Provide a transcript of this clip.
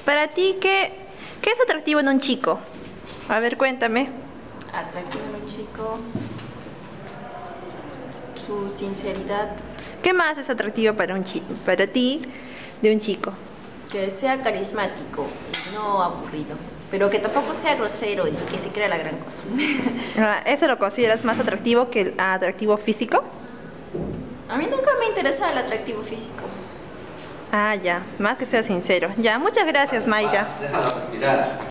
Para ti, ¿qué es atractivo en un chico? A ver, cuéntame. Atractivo en un chico, su sinceridad, ¿Qué más es atractivo para para ti de un chico? que sea carismático y no aburrido, pero que tampoco sea grosero y que se crea la gran cosa. ¿Eso lo consideras más atractivo que el atractivo físico? A mí nunca me interesa el atractivo físico. Ah, ya, más que sea sincero. Ya, muchas gracias, Mayra. Déjala respirar.